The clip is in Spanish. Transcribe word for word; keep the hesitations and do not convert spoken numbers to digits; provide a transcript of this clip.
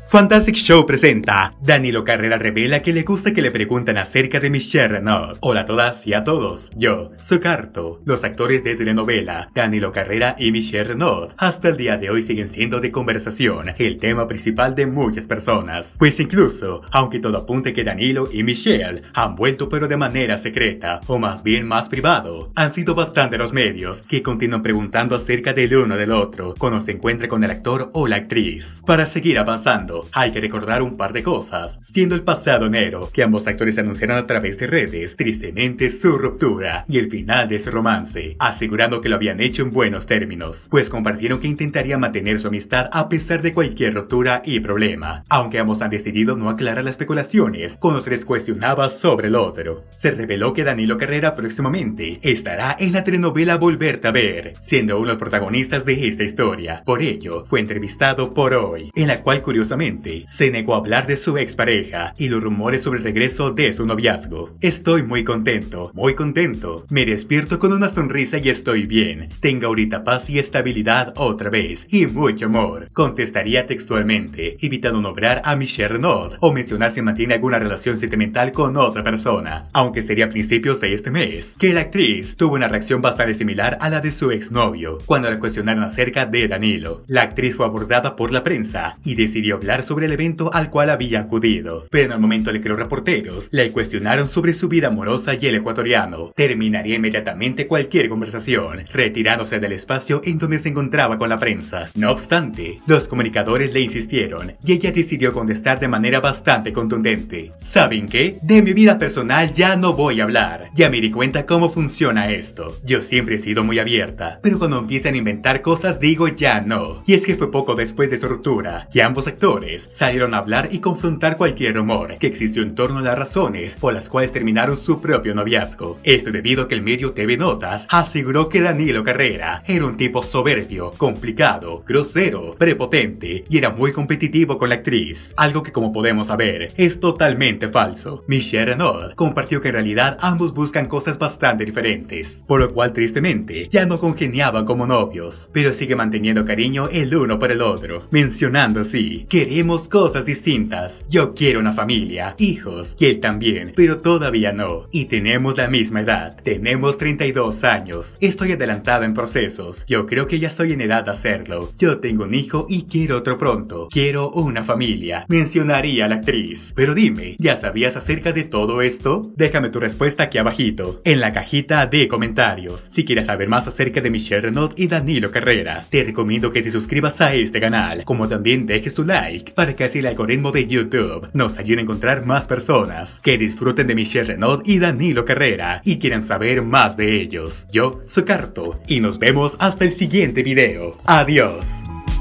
Fantastic Show presenta. Danilo Carrera revela que le gusta que le pregunten acerca de Michelle Renaud. Hola a todas y a todos, yo soy Carto. Los actores de telenovela Danilo Carrera y Michelle Renaud hasta el día de hoy siguen siendo de conversación el tema principal de muchas personas. Pues incluso, aunque todo apunte que Danilo y Michelle han vuelto pero de manera secreta, o más bien más privado, han sido bastante los medios que continúan preguntando acerca del uno del otro cuando se encuentra con el actor o la actriz. Para seguir avanzando, hay que recordar un par de cosas, siendo el pasado enero que ambos actores anunciaron a través de redes tristemente su ruptura y el final de su romance, asegurando que lo habían hecho en buenos términos, pues compartieron que intentarían mantener su amistad a pesar de cualquier ruptura y problema, aunque ambos han decidido no aclarar las especulaciones cuando se les cuestionaba sobre el otro. Se reveló que Danilo Carrera próximamente estará en la telenovela Volverte a Ver, siendo uno de los protagonistas de esta historia. Por ello, fue entrevistado por Hoy, en la cual curiosamente se negó a hablar de su expareja y los rumores sobre el regreso de su noviazgo. Estoy muy contento, muy contento. Me despierto con una sonrisa y estoy bien. Tengo ahorita paz y estabilidad otra vez y mucho amor. Contestaría textualmente, evitando nombrar a Michelle Renaud o mencionar si mantiene alguna relación sentimental con otra persona, aunque sería a principios de este mes que la actriz tuvo una reacción bastante similar a la de su exnovio cuando la cuestionaron acerca de Danilo. La actriz fue abordada por la prensa y decidió hablar sobre el evento al cual había acudido, pero en el momento en el que los reporteros le cuestionaron sobre su vida amorosa y el ecuatoriano, terminaría inmediatamente cualquier conversación, retirándose del espacio en donde se encontraba con la prensa. No obstante, los comunicadores le insistieron y ella decidió contestar de manera bastante contundente. ¿Saben qué? De mi vida personal ya no voy a hablar. Ya me di cuenta cómo funciona esto. Yo siempre he sido muy abierta, pero cuando empiezan a inventar cosas digo ya no. Y es que fue poco después de su ruptura que ambos actores salieron a hablar y confrontar cualquier rumor que existió en torno a las razones por las cuales terminaron su propio noviazgo. Esto debido a que el medio T V Notas aseguró que Danilo Carrera era un tipo soberbio, complicado, grosero, prepotente y era muy competitivo con la actriz, algo que como podemos saber es totalmente falso. Michelle Renaud compartió que en realidad ambos buscan cosas bastante diferentes, por lo cual tristemente ya no congeniaban como novios, pero sigue manteniendo cariño el uno por el otro, mencionando así: queremos cosas distintas, yo quiero una familia, hijos, y él también, pero todavía no, y tenemos la misma edad, tenemos treinta y dos años, estoy adelantada en procesos, yo creo que ya estoy en edad de hacerlo, yo tengo un hijo y quiero otro pronto, quiero una familia, mencionaría a la actriz. Pero dime, ¿ya sabías acerca de todo esto? Déjame tu respuesta aquí abajito, en la cajita de comentarios. Si quieres saber más acerca de Michelle Renaud y Danilo Carrera, te recomiendo que te suscribas a este canal, como también dejes tu like, para que así el algoritmo de YouTube nos ayude a encontrar más personas que disfruten de Michelle Renaud y Danilo Carrera y quieran saber más de ellos. Yo soy Carto y nos vemos hasta el siguiente video. Adiós.